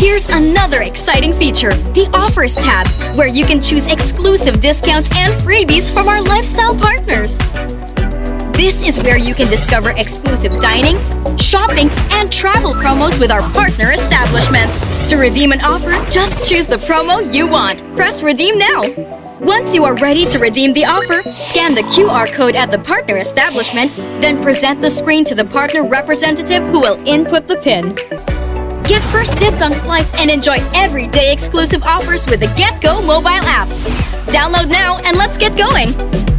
Here's another exciting feature, the Offers tab, where you can choose exclusive discounts and freebies from our lifestyle partners. This is where you can discover exclusive dining, shopping, and travel promos with our partner establishments. To redeem an offer, just choose the promo you want. Press Redeem now. Once you are ready to redeem the offer, scan the QR code at the partner establishment, then present the screen to the partner representative who will input the PIN. Get first dibs on flights and enjoy everyday exclusive offers with the GetGo mobile app. Download now and let's get going!